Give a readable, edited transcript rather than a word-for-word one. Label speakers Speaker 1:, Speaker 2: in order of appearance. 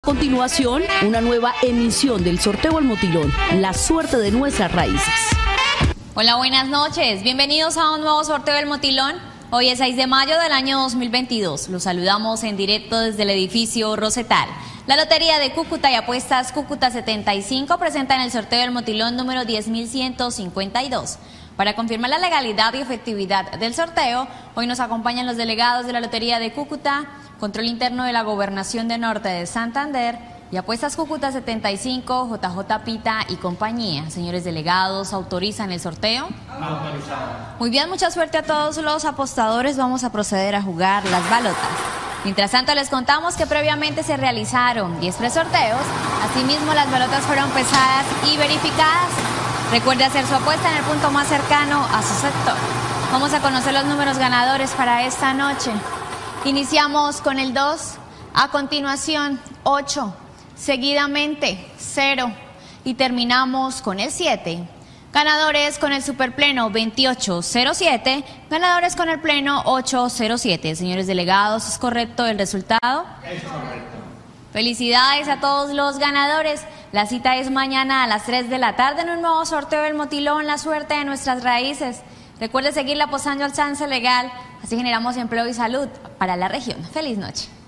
Speaker 1: continuación, una nueva emisión del sorteo El Motilón, la suerte de nuestras raíces.
Speaker 2: Hola, buenas noches. Bienvenidos a un nuevo sorteo del Motilón. Hoy es 6 de mayo del año 2022. Los saludamos en directo desde el edificio Rosetal. La Lotería de Cúcuta y Apuestas Cúcuta 75 presentan el sorteo del Motilón número 10.152. Para confirmar la legalidad y efectividad del sorteo, hoy nos acompañan los delegados de la Lotería de Cúcuta, Control Interno de la Gobernación de Norte de Santander y Apuestas Cúcuta 75, JJ Pita y compañía. Señores delegados, ¿autorizan el sorteo?
Speaker 3: Autorizado.
Speaker 2: Muy bien, mucha suerte a todos los apostadores. Vamos a proceder a jugar las balotas. Mientras tanto, les contamos que previamente se realizaron 10 presorteos. Asimismo, las balotas fueron pesadas y verificadas. Recuerde hacer su apuesta en el punto más cercano a su sector. Vamos a conocer los números ganadores para esta noche. Iniciamos con el 2, a continuación 8, seguidamente 0 y terminamos con el 7. Ganadores con el superpleno 2807, ganadores con el pleno 807. Señores delegados, ¿es correcto el resultado?
Speaker 3: Es correcto.
Speaker 2: Felicidades a todos los ganadores. La cita es mañana a las 3 de la tarde en un nuevo sorteo del Motilón, la suerte de nuestras raíces. Recuerde seguirle apostando al chance legal, así generamos empleo y salud para la región. Feliz noche.